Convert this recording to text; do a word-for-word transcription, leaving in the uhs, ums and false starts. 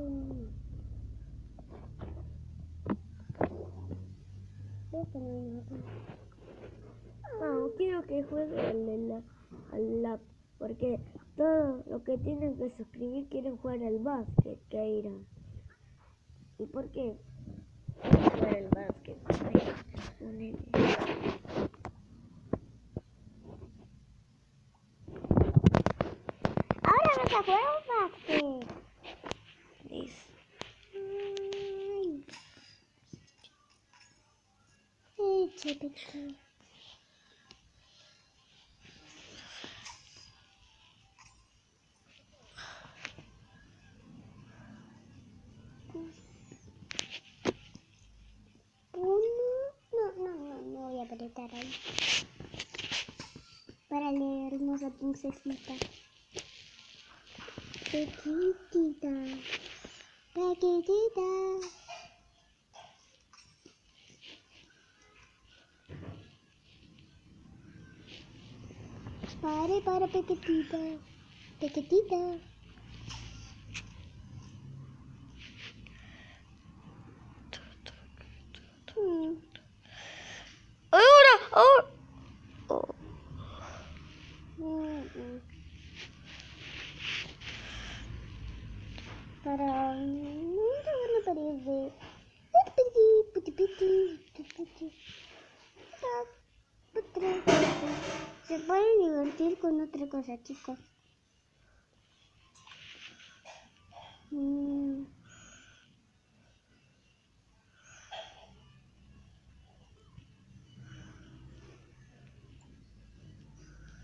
No, quiero que juegue al de la, al lab, porque todos los que tienen que suscribir quieren jugar al básquet, Keira. ¿Y por qué quieren jugar al básquet? Ay, ahora vas a jugar al básquet. Listo. Ay, chiquito. Voy a apretar ahí para leer hermosa princesita pequitita pequitita. Pare para pequitita pequitita. hmm. ahora ahora oh. Mm -mm. Para una pared de se puede divertir con otra cosa, chicos. Mm.